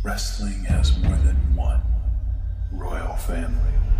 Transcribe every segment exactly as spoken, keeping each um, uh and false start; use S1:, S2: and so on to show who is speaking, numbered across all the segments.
S1: Wrestling has more than one royal family.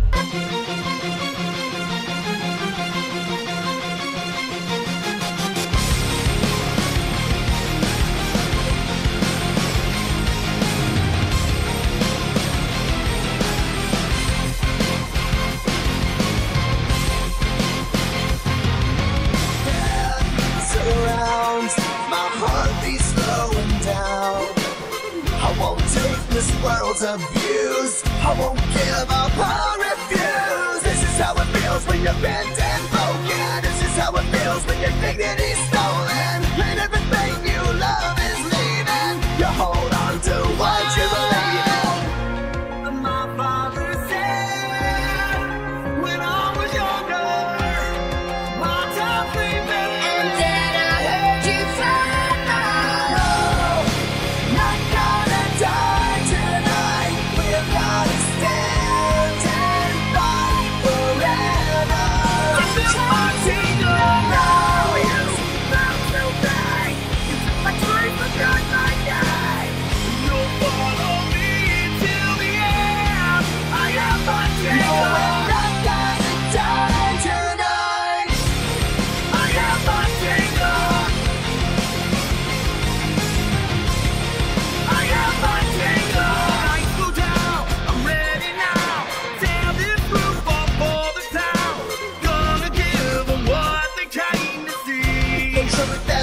S2: Surrounds my heart beats slowing down. I won't take this world's abuse. I won't give up, I'll refuse. This is how it feels when you're bent and broken. This is how it feels when your dignity's stolen and everything you love is leaving. You hold on to what you believe in. My father said when I was younger, my time remembered. And then I heard you cry. No, not gonna die tonight. We're gonna stand and fight forever. I feel my tingle now. You found to die. You took my dream, but not my die. You'll follow me till the end. I am my tingle. No, we're not gonna die tonight. I am my tingle. I am my tingle. Lights go down. I'm ready now. Tear this roof off for the town. Gonna give them what they came to see. Make sure that